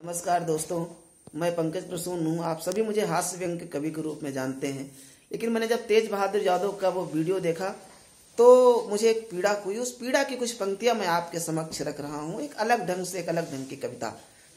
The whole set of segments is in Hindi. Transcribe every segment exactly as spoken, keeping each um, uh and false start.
नमस्कार दोस्तों, मैं पंकज प्रसून हूँ। आप सभी मुझे हास्य व्यंग के कवि के रूप में जानते हैं, लेकिन मैंने जब तेज बहादुर यादव का वो वीडियो देखा तो मुझे एक पीड़ा हुई। उस पीड़ा की कुछ पंक्तियां मैं आपके समक्ष रख रहा हूँ, एक अलग ढंग से, एक अलग ढंग की कविता।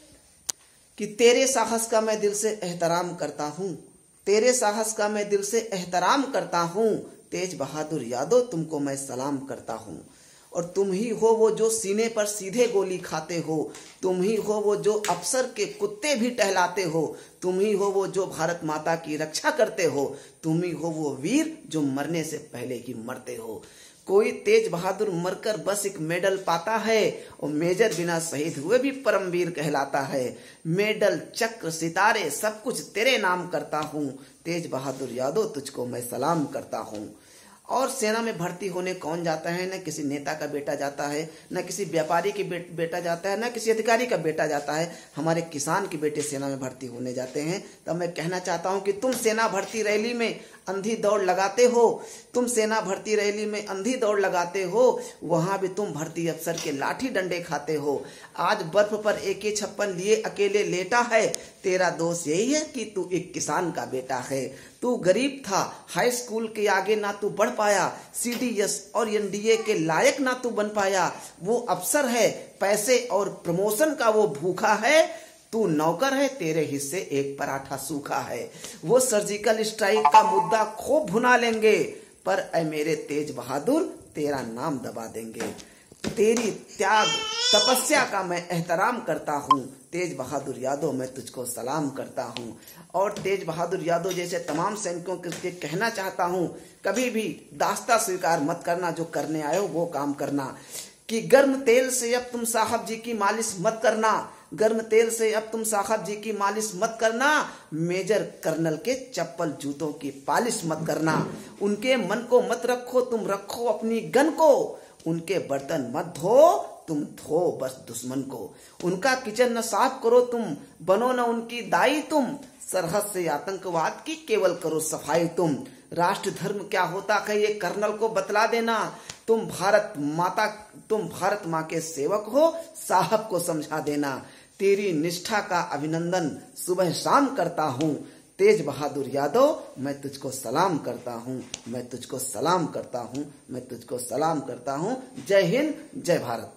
कि तेरे साहस का मैं दिल से एहतराम करता हूँ, तेरे साहस का मैं दिल से एहतराम करता हूँ, तेज बहादुर यादव तुमको मैं सलाम करता हूँ। और तुम ही हो वो जो सीने पर सीधे गोली खाते हो, तुम ही हो वो जो अफसर के कुत्ते भी टहलाते हो, तुम ही हो वो जो भारत माता की रक्षा करते हो, तुम ही हो वो वीर जो मरने से पहले ही मरते हो। कोई तेज बहादुर मरकर बस एक मेडल पाता है, और मेजर बिना शहीद हुए भी परमवीर कहलाता है। मेडल, चक्र, सितारे सब कुछ तेरे नाम करता हूँ, तेज बहादुर यादव तुझको मैं सलाम करता हूँ। और सेना में भर्ती होने कौन जाता है? न किसी नेता का बेटा जाता है, न किसी व्यापारी की बे, बेटा जाता है, न किसी अधिकारी का बेटा जाता है। हमारे किसान के बेटे सेना में भर्ती होने जाते हैं। तब मैं कहना चाहता हूं कि तुम सेना भर्ती रैली में अंधी दौड़ लगाते हो, तुम सेना भर्ती रैली में अंधी दौड़ लगाते हो, वहां भी तुम भर्ती अफसर के लाठी डंडे खाते हो। आज बर्फ पर ए के छप्पन लिए अकेले लेटा है, तेरा दोष यही है कि तू एक किसान का बेटा है। तू गरीब था, हाई स्कूल के आगे ना तू बढ़ पाया, सी डी एस और एन डी ए के लायक ना तू बन पाया। वो अफसर है, पैसे और प्रमोशन का वो भूखा है, तू नौकर है, तेरे हिस्से एक पराठा सूखा है। वो सर्जिकल स्ट्राइक का मुद्दा खूब भुना लेंगे, पर ऐ मेरे तेज बहादुर तेरा नाम दबा देंगे। तेरी त्याग तपस्या का मैं एहतराम करता हूँ, तेज बहादुर यादव मैं तुझको सलाम करता हूँ। और तेज बहादुर यादव जैसे तमाम सैनिकों के कहना चाहता हूँ, कभी भी दास्ता स्वीकार मत करना, जो करने आए हो वो काम करना। कि गर्म तेल से अब तुम साहब जी की मालिश मत करना, गर्म तेल से अब तुम साहब जी की मालिश मत करना, मेजर कर्नल के चप्पल जूतों की पालिश मत करना। उनके मन को मत रखो, तुम रखो अपनी गन को, उनके बर्तन मत धो, तुम धो बस दुश्मन को। उनका किचन न साफ करो तुम, बनो न उनकी दाई तुम, सरहद से आतंकवाद की केवल करो सफाई तुम। राष्ट्र धर्म क्या होता है ये कर्नल को बतला देना, तुम भारत माता तुम भारत माँ के सेवक हो, साहब को समझा देना। तेरी निष्ठा का अभिनंदन सुबह शाम करता हूँ, तेज बहादुर यादव मैं तुझको सलाम करता हूँ, मैं तुझको सलाम करता हूँ, मैं तुझको सलाम करता हूँ। जय हिंद, जय भारत।